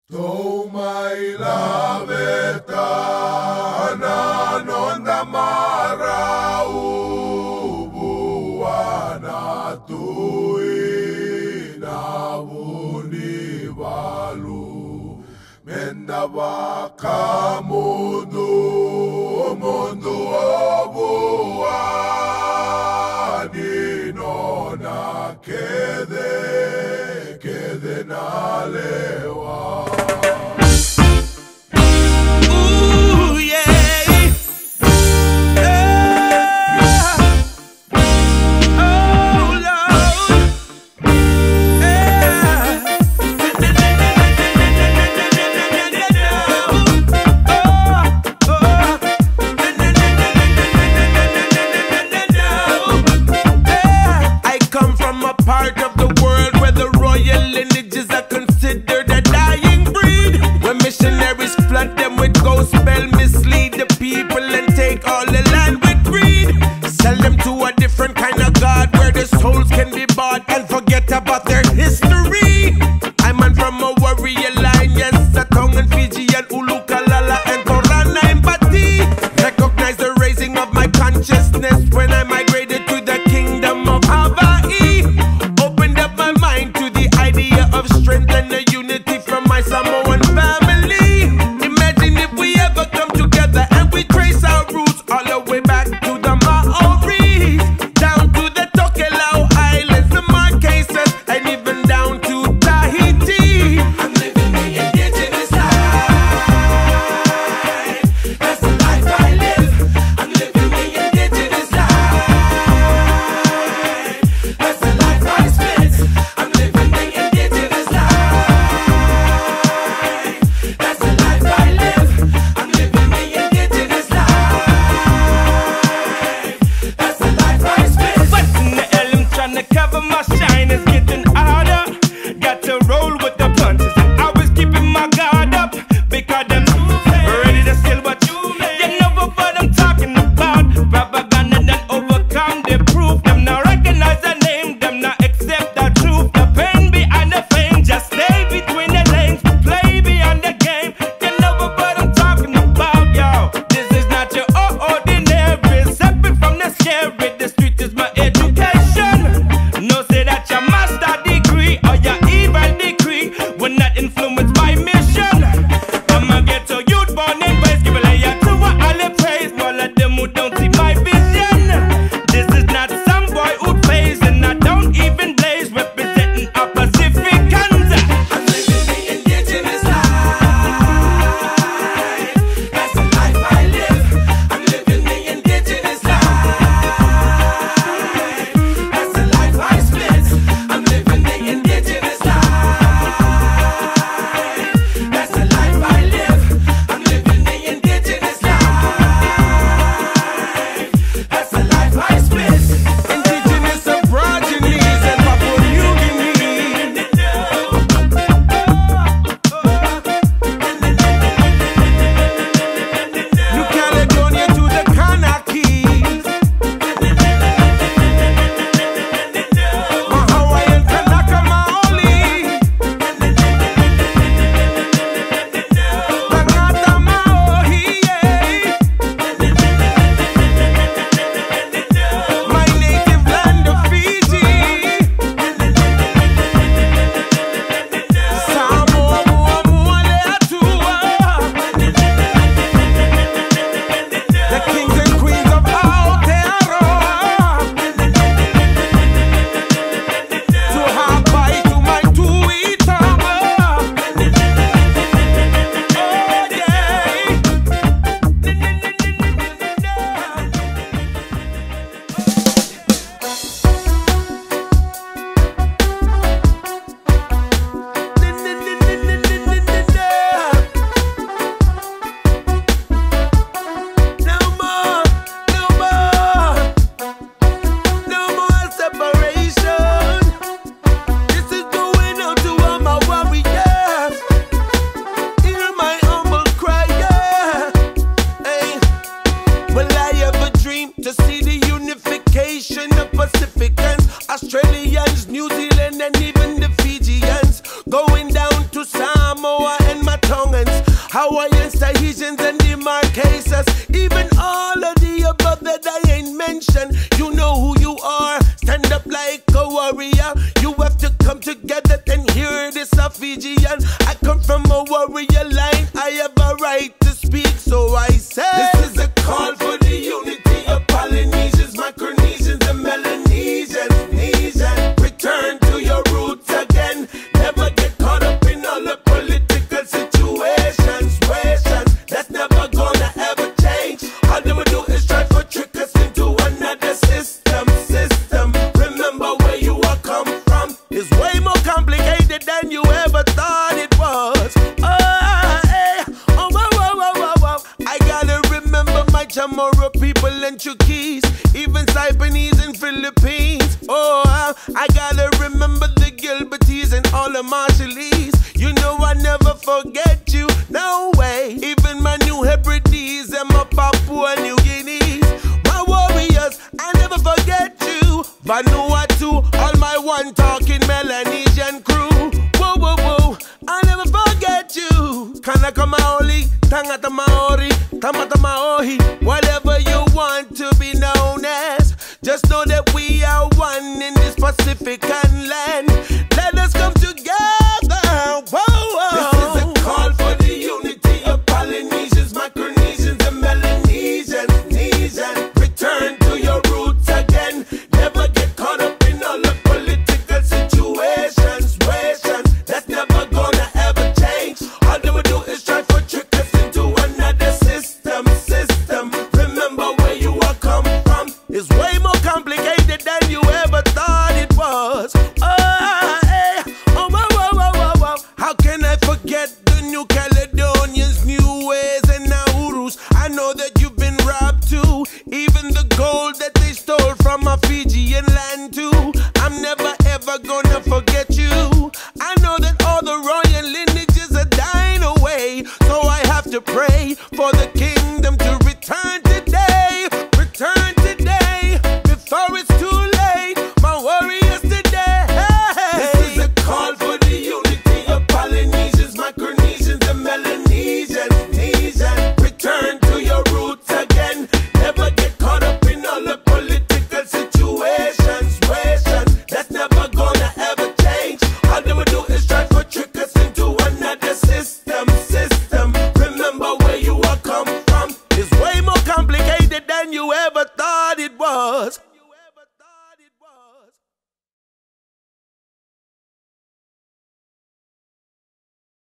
Tomai laveta nonda mara ubuana tui na bunivalu menda baka mundo obuani nona quede na lewa. Part of the world where the royal lineages are considered a dying breed, where missionaries flood them with gospel, mislead the people and take all the land with greed. Sell them to a different kind of God where their souls can be bought and forget about their history. I'm man from a warrior line, yes, a Tongan, Fijian, Ulu, Kalala and Torana empathy. Recognize the raising of my consciousness when I migrated to the kingdom of Hawaii. Of strength and the unity from my Samoan family. Imagine if we ever come together and we trace our roots all the way back to the Maoris, down to the Tokelau Islands, the Marquesas, and even down to Tahiti. I'm living the indigenous life. That's the life I live. I'm living the indigenous life. That's the life I spit. I'm living the indigenous life. That's the life I live. I'm living the indigenous life. That's the life I spit. What's in the hell? I'm trying to cover my shine. It's getting harder. Got to roll with the punches. And always keeping my guard up because I'm ready to steal what you know what I'm talking about. Propaganda that overcome the proof. Them not recognize the name. Them not accept the truth. The pain behind the fame. Just stay between the lanes. Play beyond the game. You know what I'm talking about, yo. This is not your ordinary. Separate from the scary. The street is my education. No say that your master degree or your evil decree will not influence my mission. I'ma get to youth born in place. Give a layer to all the praise. All of them who don't see my vision. This is not some boy who plays and I don't even blaze. Representing our Pacificans. I'm living the indigenous life. That's the life I live. I'm living the indigenous life. That's the life I spit. I'm living the indigenous life. That's the life I live. I'm living the indigenous life. That's the life I spit. Indigenous Aborigines and Papua New Guinea. New Caledonia to the Kanakis. My Hawaiian Kanaka Maoli. Tangata Maohi. My native land of Fiji. Samoa Mualeatua. The kings and queens of Aotearoa. To Hawaii, to my Tuitama. Oh yeah. No more separation. This is going out to all my warriors. Hear my humble cry, yeah. Hey. Well, I have a dream to see the unification of Pacificans, Australians, New Zealand, and even the Fijians. going down to Samoa and Matongans, Hawaiians, Tahitians, and the Marquesas. Even all of the above that I ain't mentioned, you know who you are. Stand up like a warrior. You have to come together and hear this a Fijian. I come from a warrior line. I have a right to speak, so I say this is a call for the unity of Polynesians, Micronesians, and Melanesians. Return to your roots again. Never get caught up in all the political situations. That's never gonna ever change. All they will do is try to trick us into another system. Remember where you are come from. It's way more complicated than you ever thought it was. I gotta remember my Chamorro people and Chuukese, even Saipanese and Philippines. I gotta remember the Gilbertese and all the Marshallese. You know I never forget you, no way. Even my New Hebrides and my Papua New Guineas. My warriors, I never forget you. Vanuatu, all my one talking Melanesian crew. Whoa, I never forget you. Kanaka Maoli, Tangata Maori, Tamata Maohi, whatever you want to be known as. Just know that we are one in this Pacific land.